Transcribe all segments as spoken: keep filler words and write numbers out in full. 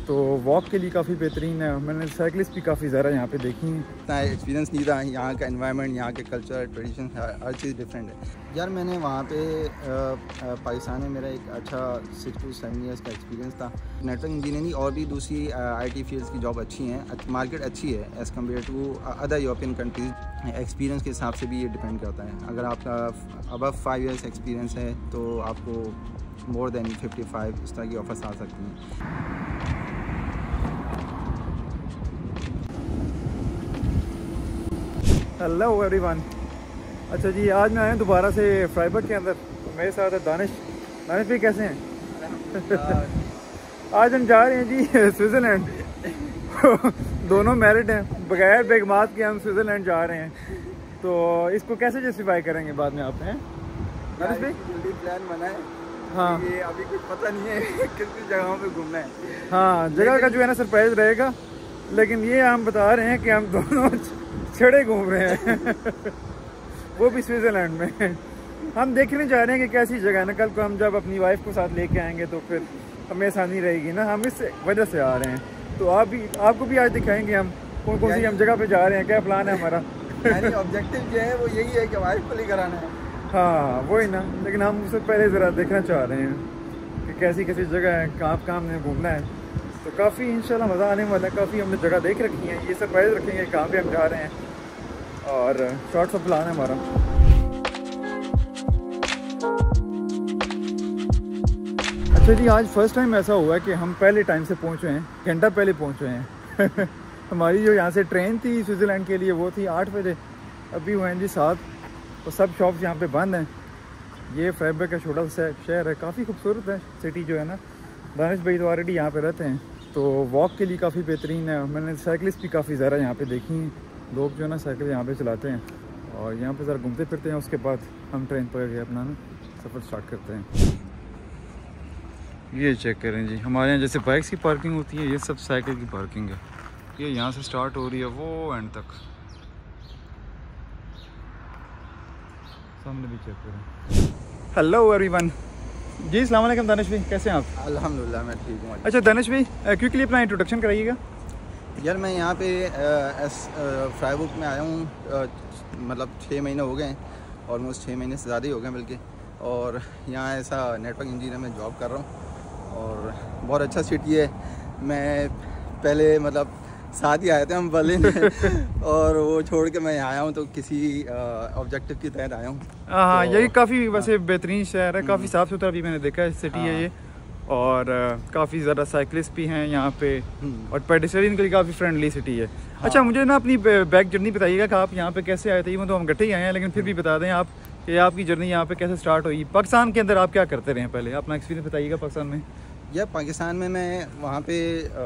तो वॉक के लिए काफ़ी बेहतरीन है। मैंने साइकिलिस्ट भी काफ़ी ज़्यादा यहाँ पे देखी हैं। इतना एक्सपीरियंस नहीं था, यहाँ का एनवायरनमेंट, यहाँ के कल्चर, ट्रेडिशन, हर चीज़ डिफरेंट है। यार मैंने वहाँ पे पाकिस्तान में मेरा एक अच्छा सिक्स टू सेवन ईयर्स का एक्सपीरियंस था। नेटवर्क इंजीनियरिंग और भी दूसरी आईटी फील्ड्स की जॉब अच्छी हैं, मार्केट अच्छी है as compare to other European countries. Experience के हिसाब से भी ये डिपेंड करता है। अगर आपका अबव फाइव ईयर्स एक्सपीरियंस है तो आपको मोर देन फिफ्टी फाइव इस तरह की ऑफर्स आ सकती हैं। Hello everyone. अच्छा जी, आज मैं आया दोबारा से फ्राइबर्ग के अंदर। मेरे साथ है दानिश। दानिश भाई कैसे हैं? आज हम जा रहे हैं जी स्विट्ज़रलैंड। दोनों मैरिड हैं, बगैर बेगमात के हम स्विट्ज़रलैंड जा रहे हैं। तो इसको कैसे जस्टिफाई करेंगे बाद में आप हैं दानिश भाई? जल्दी प्लान बनाए। हाँ, ये अभी कुछ पता नहीं है कितनी जगहों पे घूमना है। हाँ, जगह का जो है ना सरप्राइज रहेगा, लेकिन ये हम बता रहे हैं कि हम दोनों छड़े घूम रहे हैं वो भी स्विट्ज़रलैंड में। हम देखने जा रहे हैं कि कैसी जगह है ना, कल को हम जब अपनी वाइफ को साथ लेके आएंगे तो फिर हमें आसानी रहेगी ना। हम इस वजह से आ रहे हैं, तो आप भी आपको भी आज दिखाएंगे हम कौन कौन सी हम जगह पे जा रहे हैं, क्या प्लान है हमारा। ऑब्जेक्टिव जो है वो यही है कि वाइफ को लेकर आना है। हाँ वही ना, लेकिन हम उससे पहले ज़रा देखना चाह रहे हैं कि कैसी कैसी जगह है, कहाँ कहाँ हमने घूमना है। तो काफ़ी इंशाल्लाह मज़ा आने वाला है। काफ़ी हमने जगह देख रखी है, ये सरप्राइज रखेंगे कहाँ पे हम जा रहे हैं और शॉर्ट्स ऑफ प्लान है हमारा। अच्छा जी, आज फर्स्ट टाइम ऐसा हुआ है कि हम पहले टाइम से पहुँचे हैं, घंटा पहले पहुँचे हैं। हमारी जो यहाँ से ट्रेन थी स्विट्ज़रलैंड के लिए वो थी आठ बजे, अभी हुए हैं जी सात, और सब शॉप्स यहाँ पे बंद हैं। ये फ्राइबर्ग का छोटा सा शहर है, काफ़ी खूबसूरत है सिटी जो है ना। दानिश भाई तो ऑलरेडी यहाँ पे रहते हैं, तो वॉक के लिए काफ़ी बेहतरीन है। मैंने साइकिलिस्ट भी काफ़ी ज़्यादा यहाँ पे देखी हैं, लोग जो है ना साइकिल यहाँ पे चलाते हैं। और यहाँ पे ज़रा घूमते फिरते हैं, उसके बाद हम ट्रेन पकड़ के अपना ना सफ़र स्टार्ट करते हैं। ये चेक करें जी, हमारे यहाँ जैसे बाइक्स की पार्किंग होती है, ये सब साइकिल की पार्किंग है। ये यहाँ से स्टार्ट हो रही है वो एंड तक, सामने भी चेक करें। हेलो एवरीवन जी, अस्सलाम वालेकुम दानिश भाई, कैसे हैं आप? अल्हम्दुलिल्लाह मैं ठीक हूँ। अच्छा दानिश भाई, क्विकली अपना इंट्रोडक्शन कराइएगा। यार मैं यहाँ पे फ्राइबर्ग में आया हूँ, मतलब छः महीने हो गए हैं, ऑलमोस्ट छः महीने से ज़्यादा ही हो गए बल्कि। और यहाँ ऐसा नेटवर्क इंजीनियर में जॉब कर रहा हूँ और बहुत अच्छा सिटी है। मैं पहले मतलब साथ ही आए थे हम बर्लिन और वो छोड़ के मैं यहाँ आया हूँ, तो किसी ऑब्जेक्टिव की तहत आया हूँ। हाँ, तो, यही काफ़ी वैसे बेहतरीन शहर है, काफ़ी साफ़ सुथरा भी मैंने देखा है सिटी है ये। और काफ़ी ज़्यादा साइकिलिस्ट भी हैं यहाँ पे, और पेडिस्ट्रियन के लिए काफ़ी फ्रेंडली सिटी है। हाँ। अच्छा, मुझे ना अपनी बैक जर्नी बताइएगा कि आप यहाँ पे कैसे आए थे। मतलब हम गट्ठे ही आए हैं, लेकिन फिर भी बता दें आप कि आपकी जर्नी यहाँ पे कैसे स्टार्ट हुई। पाकिस्तान के अंदर आप क्या करते रहे पहले, अपना एक्सपीरियंस बताइएगा पाकिस्तान में। या पाकिस्तान में मैं वहाँ पे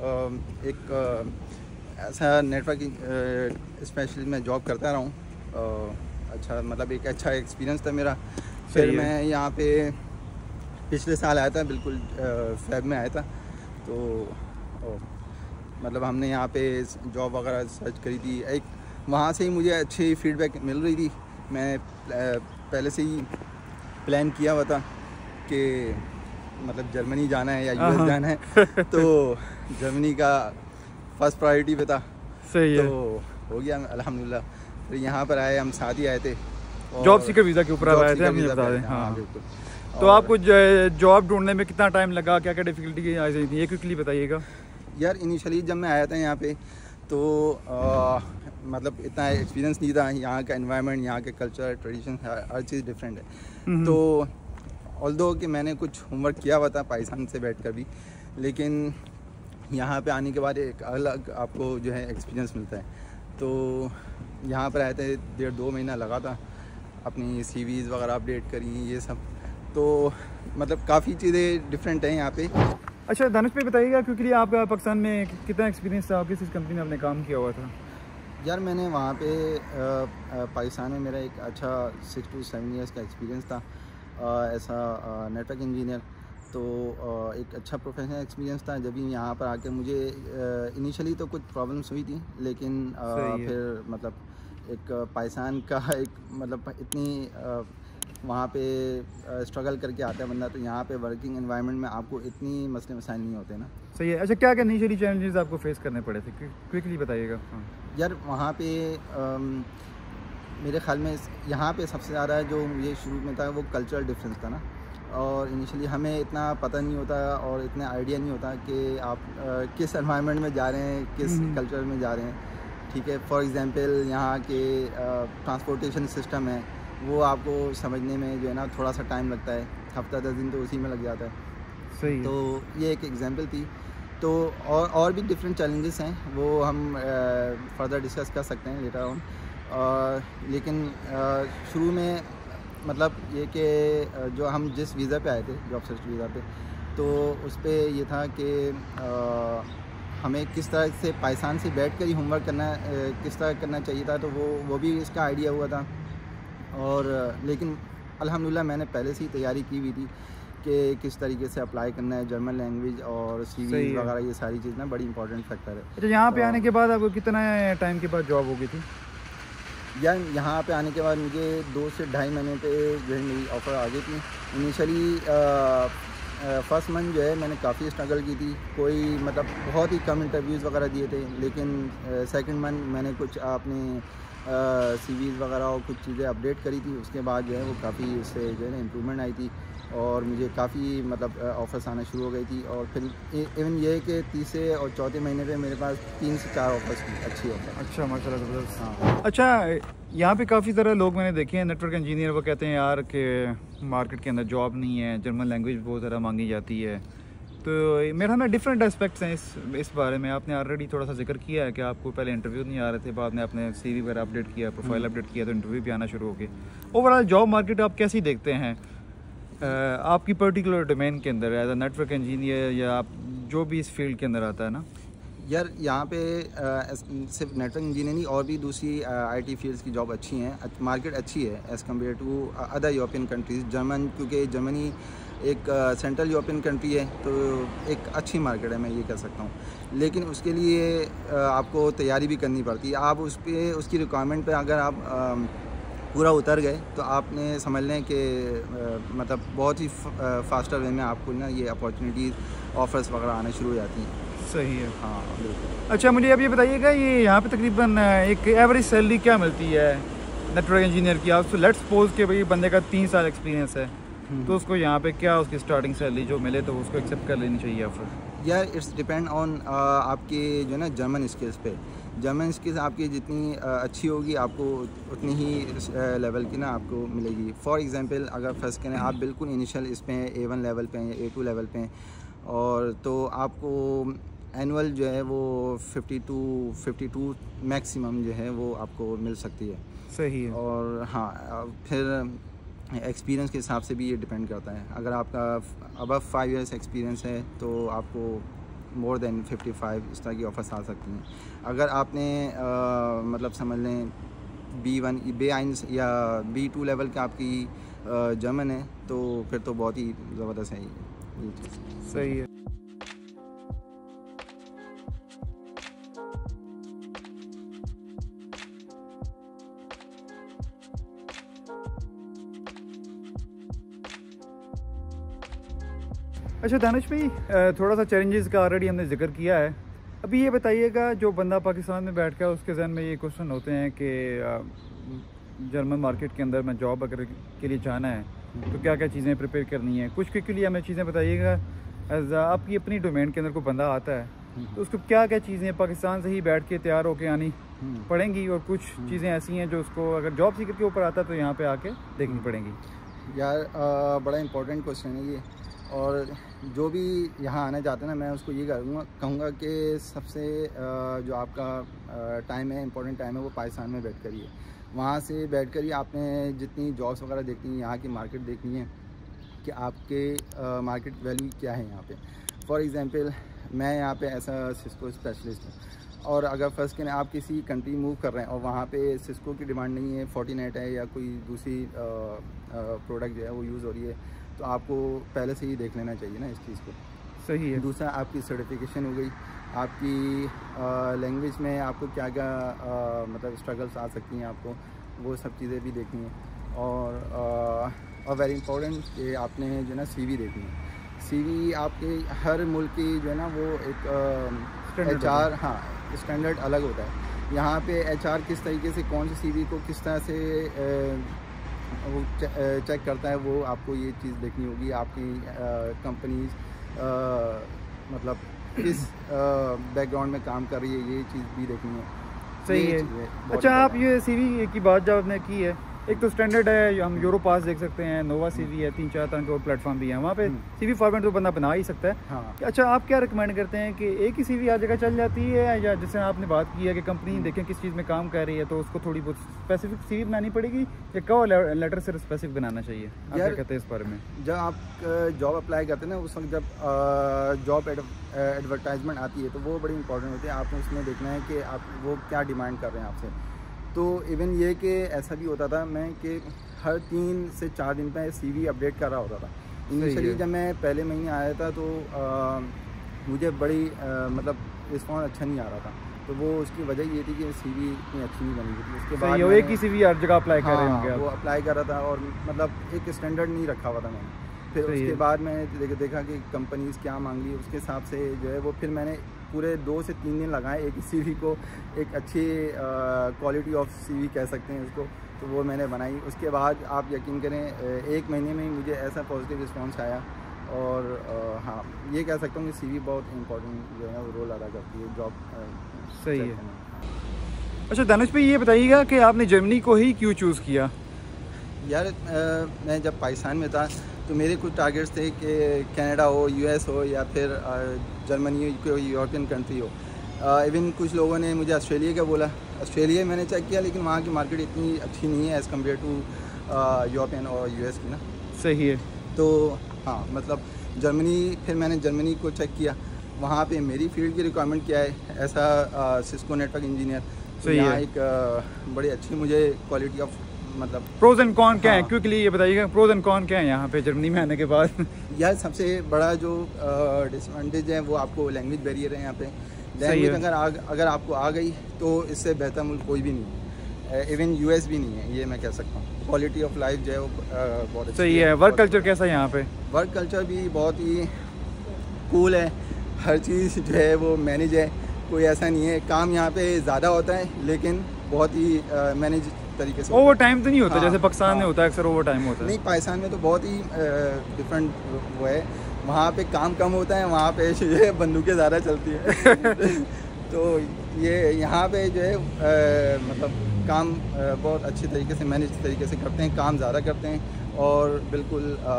एक ऐसा नेटवर्क स्पेशली मैं जॉब करता रहा हूँ। अच्छा, मतलब एक अच्छा एक्सपीरियंस था मेरा। फिर मैं यहाँ पे पिछले साल आया था, बिल्कुल फेब में आया था। तो ओ, मतलब हमने यहाँ पे जॉब वगैरह सर्च करी थी। एक वहाँ से ही मुझे अच्छी फीडबैक मिल रही थी। मैं पहले से ही प्लान किया हुआ था कि मतलब जर्मनी जाना है या यूएस जाना है, तो जर्मनी का फर्स्ट प्रायोरिटी पे था। सही है, तो हो गया अल्हम्दुलिल्लाह। फिर यहाँ पर आए, हम साथ ही आए थे, जॉब सीकर वीज़ा के ऊपर आए थे हम, ये बता दें। हाँ बिल्कुल। तो आपको जॉब ढूंढने में कितना टाइम लगा, क्या क्या डिफ़िकल्टी आई थी, ये क्विकली बताइएगा। यार इनिशियली जब मैं आया था यहाँ पे तो आ, मतलब इतना एक्सपीरियंस नहीं था। यहाँ का एनवायरनमेंट, यहाँ के कल्चर, ट्रेडिशन, हर चीज़ डिफरेंट है। तो ऑल्दो कि मैंने कुछ होमवर्क किया हुआ था पाकिस्तान से बैठकर भी, लेकिन यहाँ पे आने के बाद एक अलग आपको जो है एक्सपीरियंस मिलता है। तो यहाँ पर आए थे, डेढ़ दो महीना लगा था, अपनी सीवीज़ वगैरह अपडेट करी, ये सब। तो मतलब काफ़ी चीज़ें डिफरेंट हैं यहाँ पे। अच्छा दानिश भाई बताइएगा, क्योंकि आपका पाकिस्तान में कितना एक्सपीरियंस था, किस कंपनी में आपने काम किया हुआ था? यार मैंने वहाँ पे पाकिस्तान में मेरा एक अच्छा सिक्स टू सेवन ईयर्स का एक्सपीरियंस था ऐसा नेटवर्क इंजीनियर। तो एक अच्छा प्रोफेशनल एक्सपीरियंस था। जब भी यहाँ पर आकर मुझे इनिशियली तो कुछ प्रॉब्लम्स हुई थी, लेकिन फिर मतलब एक पाकिस्तान का एक मतलब इतनी वहाँ पे स्ट्रगल करके आता है बंदा, तो यहाँ पे वर्किंग एनवायरनमेंट में आपको इतनी मसले मसाइल नहीं होते ना। सही है। अच्छा, क्या क्या इनिशियली चैलेंजेस आपको फेस करने पड़े थे, क्विकली बताइएगा। हाँ यार वहाँ पे आम, मेरे ख्याल में यहाँ पे सबसे ज़्यादा जो मुझे शुरू में था वो कल्चरल डिफरेंस था ना, और इनिशियली हमें इतना पता नहीं होता और इतना आइडिया नहीं होता कि आप आ, किस एनवायरनमेंट में जा रहे हैं, किस कल्चर में जा रहे हैं। ठीक है, फॉर एग्जांपल यहाँ के ट्रांसपोर्टेशन सिस्टम है वो आपको समझने में जो है ना थोड़ा सा टाइम लगता है, हफ्ता दस दिन तो उसी में लग जाता है। सही। तो ये एक एग्जांपल थी। तो और और भी डिफरेंट चैलेंजेस हैं, वो हम फर्दर डिस्कस कर सकते हैं लेटर ऑन। लेकिन आ, शुरू में मतलब ये कि जो हम जिस वीज़ा पे आए थे, जॉब सर्च वीज़ा पे, तो उस पर ये था कि हमें किस तरह से पाकिस्तान से बैठ कर ही होमवर्क करना किस तरह करना चाहिए था, तो वो वो भी इसका आइडिया हुआ था। और लेकिन अल्हम्दुलिल्लाह मैंने पहले से ही तैयारी की हुई थी कि किस तरीके से अप्लाई करना है, जर्मन लैंग्वेज और सीवी वगैरह, ये सारी चीज़ ना बड़ी इंपॉर्टेंट फैक्टर है। अच्छा, यहाँ पे आने के बाद आपको कितना टाइम के बाद जॉब हो गई थी? यार यहाँ पे आने के बाद मुझे दो से ढाई महीने पे जो है मेरी ऑफ़र आ गई थी। इनिशियली फर्स्ट मंथ जो है मैंने काफ़ी स्ट्रगल की थी, कोई मतलब बहुत ही कम इंटरव्यूज़ वगैरह दिए थे। लेकिन सेकंड मंथ मैंने कुछ अपने सीवीज़ वगैरह और कुछ चीज़ें अपडेट करी थी, उसके बाद जो है वो काफ़ी उससे जो है ना इम्प्रूवमेंट आई थी और मुझे काफ़ी मतलब ऑफ़र्स आना शुरू हो गई थी। और फिर इवन ये है कि तीसरे और चौथे महीने पे मेरे पास तीन से चार ऑफ़र्स थी, अच्छी ऑफ़र। अच्छा, माशाल्लाह, ज़बरदस्त। हाँ। अच्छा, यहाँ पे काफ़ी सारे लोग मैंने देखे हैं नेटवर्क इंजीनियर, वो कहते हैं यार कि मार्केट के अंदर जॉब नहीं है, जर्मन लैंग्वेज बहुत ज़्यादा मांगी जाती है। तो मेरा में डिफरेंट एस्पेक्ट्स हैं इस इस बारे में। आपने ऑलरेडी थोड़ा सा जिक्र किया है कि आपको पहले इंटरव्यू नहीं आ रहे थे, बाद में आपने सीवी वगैरह अपडेट किया, प्रोफाइल अपडेट किया, तो इंटरव्यू भी आना शुरू हो गए। ओवरऑल जॉब मार्केट आप कैसी देखते हैं आपकी पर्टिकुलर डोमेन के अंदर, एज अ नेटवर्क इंजीनियर या आप जो भी इस फील्ड के अंदर आता है ना? यार यहाँ पे सिर्फ नेटवर्क इंजीनियरिंग और भी दूसरी आईटी फील्ड्स की जॉब अच्छी हैं, मार्केट अच्छी है as compare to other European countries. German, क्योंकि जर्मनी एक सेंट्रल यूरोपियन कंट्री है, तो एक अच्छी मार्केट है, मैं ये कह सकता हूँ। लेकिन उसके लिए uh, आपको तैयारी भी करनी पड़ती है। आप उस पर उसकी रिक्वायरमेंट पे अगर आप uh, पूरा उतर गए तो आपने समझ लें कि मतलब बहुत ही फास्टर वे में आपको ना ये अपॉर्चुनिटीज़ ऑफ़र्स वगैरह आना शुरू हो जाती हैं। सही है। हाँ बिल्कुल। अच्छा, मुझे अब ये बताइएगा, ये यहाँ पे तकरीबन एक एवरेज सैलरी क्या मिलती है नेटवर्क इंजीनियर की? आप लेट्स सपोज कि भाई बंदे का तीन साल एक्सपीरियंस है, तो उसको यहाँ पे क्या उसकी स्टार्टिंग सैलरी जो मिले तो उसको एक्सेप्ट कर लेनी चाहिए ऑफर? यार इट्स डिपेंड ऑन आपके जो है ना जर्मन स्किल्स पे। जर्मन स्किल्स आपकी जितनी uh, अच्छी होगी आपको उतनी ही लेवल uh, की ना आपको मिलेगी। फॉर एग्जांपल अगर फर्स्ट करें आप बिल्कुल इनिशियल इस पे ए वन लेवल पे हैं, ए टू लेवल पे हैं, और तो आपको एनुअल जो है वो fifty to fifty two maximum जो है वो आपको मिल सकती है। सही है। और हाँ, फिर एक्सपीरियंस के हिसाब से भी ये डिपेंड करता है। अगर आपका अबव फाइव इयर्स एक्सपीरियंस है तो आपको मोर देन फिफ्टी फाइव इस तरह की ऑफ़र्स आ सकती हैं। अगर आपने आ, मतलब समझ लें बी वन बे आइंस या बी टू लेवल का आपकी जर्मन है तो फिर तो बहुत ही ज़बरदस्त है ये चीज़। सही है। अच्छा दानिश भाई, थोड़ा सा चैलेंजेस का ऑलरेडी हमने जिक्र किया है। अभी ये बताइएगा, जो बंदा पाकिस्तान में बैठ कर उसके जहन में ये क्वेश्चन होते हैं कि जर्मन मार्केट के अंदर मैं जॉब अगर के लिए जाना है तो क्या क्या चीज़ें प्रिपेयर करनी है, कुछ के लिए हमें चीज़ें बताइएगा। एज आपकी अपनी डोमेन के अंदर कोई बंदा आता है तो उसको क्या क्या चीज़ें पाकिस्तान से ही बैठ के तैयार होके आनी पड़ेंगी, और कुछ चीज़ें ऐसी हैं जो उसको अगर जॉब सीकर के ऊपर आता है तो यहाँ पे आके देखनी पड़ेंगी? यार आ, बड़ा इंपॉर्टेंट क्वेश्चन है ये, और जो भी यहाँ आना चाहते हैं ना मैं उसको ये करूँगा कहूँगा कि सबसे जो आपका टाइम है, इंपॉर्टेंट टाइम है, वो पाकिस्तान में बैठ कर ही है। वहाँ से बैठ कर ही आपने जितनी जॉब्स वगैरह देखनी है, यहाँ की मार्केट देखनी है कि आपके मार्केट वैल्यू क्या है यहाँ पे। फॉर एग्ज़ाम्पल मैं यहाँ पे ऐसा सिस्को स्पेशलिस्ट हूँ, और अगर फर्स्ट करें आप किसी कंट्री मूव कर रहे हैं और वहाँ पे सिस्को की डिमांड नहीं है, फोर्टीनेट है या कोई दूसरी प्रोडक्ट जो है वो यूज़ हो रही है, तो आपको पहले से ही देख लेना चाहिए ना इस चीज़ को। सही है। दूसरा आपकी सर्टिफिकेशन हो गई, आपकी लैंग्वेज में आपको क्या क्या आ, मतलब स्ट्रगल्स आ सकती हैं, आपको वो सब चीज़ें भी देखनी है। और और वेरी इंपॉर्टेंट कि आपने जो है ना सीवी देखनी है। सीवी आपके हर मुल्क की जो है ना वो एक एच आर हाँ स्टैंडर्ड अलग होता है। यहाँ पे एच आर किस तरीके से कौन सी सीवी को किस तरह से आ, वो चे, चेक करता है, वो आपको ये चीज़ देखनी होगी। आपकी कंपनीज मतलब किस बैकग्राउंड में काम कर रही है, ये चीज़ भी देखनी है। सही है। अच्छा, आप ये सीवी की बात जब आपने की है, एक तो स्टैंडर्ड है, हम यूरो पास देख सकते हैं, नोवा सीवी है, तीन चार तरह के और प्लेटफॉर्म भी हैं वहाँ पे। सीवी फॉर्मेट तो बंदा बना ही सकता है। हाँ। अच्छा, आप क्या रिकमेंड करते हैं कि एक ही सीवी हर जगह चल जाती है, या जैसे आपने बात की है कि कंपनी देखें किस चीज़ में काम कर रही है तो उसको थोड़ी बहुत स्पेसिफिक सीवी बनानी पड़ेगी, या कवर लेटर से स्पेसिफिक बनाना चाहिए? आप क्या कहते हैं इस बारे में? जब आप जॉब अप्लाई करते हैं ना, उस वक्त जब जॉब एडवर्टाइजमेंट आती है तो वो बड़ी इंपॉर्टेंट होती है। आपको उसमें देखना है कि आप वो क्या डिमांड कर रहे हैं आपसे। तो इवन ये कि ऐसा भी होता था मैं कि हर तीन से चार दिन पे सीवी अपडेट कर रहा होता था। इनिशियली जब मैं पहले महीने आया था तो आ, मुझे बड़ी आ, मतलब रिस्पॉन्स अच्छा नहीं आ रहा था। तो वो उसकी वजह ये थी कि सीवी इतनी अच्छी नहीं बनी थी। उसके बाद एक ही सीवी हर जगह अप्लाई कर रहे होंगे। वो अप्लाई कर रहा था और मतलब एक स्टैंडर्ड नहीं रखा हुआ था मैंने। फिर उसके बाद मैंने देखा कि कंपनीज़ क्या मांग रही है, उसके हिसाब से जो है वो फिर मैंने पूरे दो से तीन दिन लगाए एक सीवी को एक अच्छी क्वालिटी ऑफ सीवी कह सकते हैं उसको, तो वो मैंने बनाई। उसके बाद आप यकीन करें एक महीने में ही मुझे ऐसा पॉजिटिव रिस्पांस आया। और आ, हाँ ये कह सकता हूँ कि सीवी बहुत इंपॉर्टेंट जो है वो रोल अदा करती है जॉब। सही है। अच्छा दानिश भाई, ये बताइएगा कि आपने जर्मनी को ही क्यों चूज़ किया? यार आ, मैं जब पाकिस्तान में था तो मेरे कुछ टारगेट्स थे कि कनाडा हो, यूएस हो, या फिर जर्मनी कोई यूरोपियन कंट्री हो। इवन कुछ लोगों ने मुझे ऑस्ट्रेलिया का बोला। ऑस्ट्रेलिया मैंने चेक किया लेकिन वहाँ की मार्केट इतनी अच्छी नहीं है एज़ कम्पेयर टू यूरोपियन और यूएस की ना। सही है। तो हाँ मतलब जर्मनी, फिर मैंने जर्मनी को चेक किया, वहाँ पे मेरी फील्ड की रिक्वायरमेंट क्या है ऐसा सिस्को नेटवर्क इंजीनियर। तो यहाँ एक आ, बड़ी अच्छी मुझे क्वालिटी ऑफ मतलब प्रोज एंड कॉन क्या है क्योंकि ये बताइएगा, प्रोज एंड कॉन क्या है यहाँ पे जर्मनी में आने के बाद? यार सबसे बड़ा जो डिसएडवांटेज है वो आपको लैंग्वेज बैरियर है यहाँ पे। लैंग्वेज अगर आ, अगर आपको आ गई तो इससे बेहतर मुल्क कोई भी नहीं है, इवन यूएस भी नहीं है, ये मैं कह सकता हूँ। क्वालिटी ऑफ लाइफ जो है वो बहुत सही है। वर्क कल्चर कैसा है यहाँ पे? वर्क कल्चर भी बहुत ही कूल है, हर चीज़ जो है वो मैनेज है, कोई ऐसा नहीं है। काम यहाँ पे ज़्यादा होता है लेकिन बहुत ही मैनेज तरीके से। ओवर टाइम तो नहीं होता? हाँ, जैसे पाकिस्तान हाँ, में होता है अक्सर ओवर टाइम होता है। नहीं, पाकिस्तान में तो बहुत ही डिफरेंट वो है। वहाँ पे काम कम होता है, वहाँ पे जो है बंदूकें ज़्यादा चलती है। तो ये यहाँ पे जो है आ, मतलब काम आ, बहुत अच्छे तरीके से मैनेज तरीके से करते हैं, काम ज़्यादा करते हैं। और बिल्कुल आ,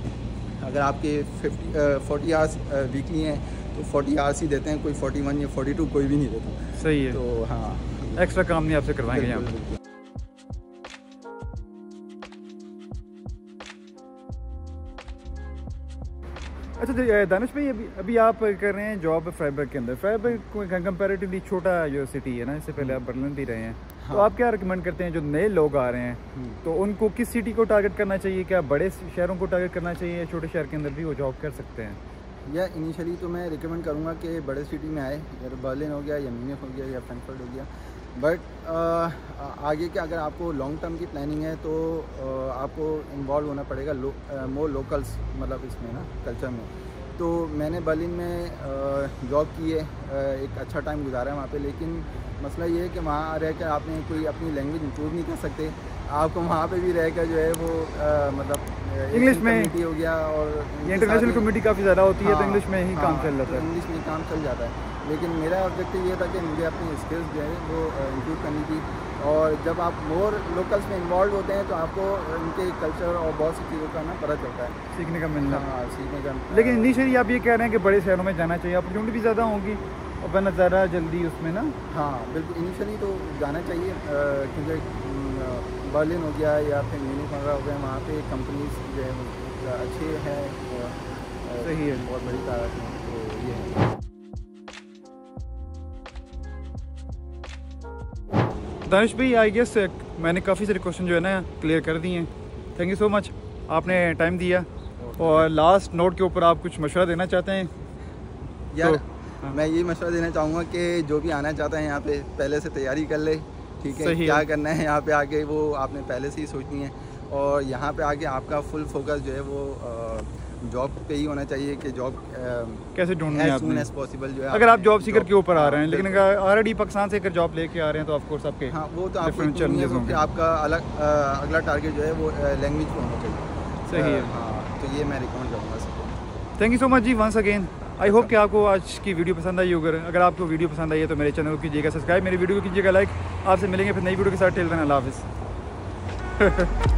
अगर आपके फिफ्टी फोर्टी आवर्स वीकली हैं तो फोर्टी आवर्स ही देते हैं, कोई फोर्टी वन या फोर्टी टू कोई भी नहीं देता। सही है। तो हाँ, एक्स्ट्रा काम नहीं आपसे करवाएंगे यहाँ पे। अच्छा दानिश भाई, अभी अभी आप कर रहे हैं जॉब फ्राइबर्ग के अंदर। फ्राइबर्ग कंपैरेटिवली छोटा जो सिटी है ना, इससे पहले आप बर्लिन भी रहे हैं। हाँ। तो आप क्या रिकमेंड करते हैं जो नए लोग आ रहे हैं तो उनको किस सिटी को टारगेट करना चाहिए? क्या बड़े शहरों को टारगेट करना चाहिए, छोटे शहर के अंदर भी वो जॉब कर सकते हैं? या इनिशियली तो मैं रिकमेंड करूँगा कि बड़े सिटी में आए, या बर्लिन हो गया या म्यूनिख हो गया या फ्रैंकफर्ट हो गया। बट आगे के अगर आपको लॉन्ग टर्म की प्लानिंग है तो आ, आपको इन्वॉल्व होना पड़ेगा लो, मोर लोकल्स मतलब इसमें ना कल्चर में। तो मैंने बर्लिन में जॉब की है, एक अच्छा टाइम गुजारा है वहाँ पे। लेकिन मसला ये है कि वहाँ रहकर आपने कोई अपनी लैंग्वेज इंप्रूव नहीं कर सकते। आपको वहाँ पे भी रहकर जो है वो आ, मतलब इंग्लिश में हो गया, और इंटरनेशनल कम्युनिटी काफ़ी ज़्यादा होती है। हाँ, तो इंग्लिश में ही हाँ, काम चल जाता है, इंग्लिश में काम चल जाता है। लेकिन मेरा ऑब्जेक्टिव ये था कि मुझे अपनी स्किल्स जो है वो इम्प्रूव करनी थी। और जब आप मोर लोकल्स में इन्वॉल्व होते हैं तो आपको उनके कल्चर और बहुत सी चीज़ों का ना पता चलता है, सीखने का मिलना। हाँ, सीखने का। लेकिन इनिशियली आप ये कह रहे हैं कि बड़े शहरों में जाना चाहिए, अपॉर्चुनिटी भी ज़्यादा होगी और वरना ज़्यादा जल्दी उसमें ना। हाँ बिल्कुल, इनिशियली तो जाना चाहिए क्योंकि बर्लिन हो गया या फिर म्यूनिख वगैरह हो गया, वहाँ पे कंपनीज जो है अच्छे हैं। सही है, बहुत बड़ी ताकत है। तो ये है। दानिश भाई, आई गेस मैंने काफ़ी सारे क्वेश्चन जो है ना क्लियर कर दिए हैं। थैंक यू सो मच, आपने टाइम दिया। और लास्ट नोट के ऊपर आप कुछ मशवरा देना चाहते हैं? यार तो, हाँ। मैं ये मशवरा देना चाहूँगा कि जो भी आना चाहता है यहाँ पे पहले से तैयारी कर ले, ठीक है? क्या करना है यहाँ पे आके वो आपने पहले से ही सोचनी है। और यहाँ पे आके आपका फुल फोकस जो है वो जॉब पे ही होना चाहिए कि जॉब कैसे ढूंढनी है आपने एज पॉसिबल जो है। अगर आप जॉब सीकर के ऊपर आ रहे हैं, लेकिन अगर ऑलरेडी पाकिस्तान से अगर जॉब लेके आ रहे हैं तो ऑफ कोर्स आपके हाँ वो तो आपको कि आपका अलग अगला टारगेट जो है वो लैंग्वेज पे होना चाहिए। सही है। हाँ तो ये मैं रिकमेंड करूँगा सबको। थैंक यू सो मच जी वंस अगेन। आई होप कि आपको आज की वीडियो पसंद आई होगी। अगर आपको वीडियो पसंद आई है तो मेरे चैनल को कीजिएगा सब्सक्राइब, मेरी वीडियो को कीजिएगा लाइक। आपसे मिलेंगे फिर नई वीडियो के साथ। टिल देन अल्लाह हाफिज़।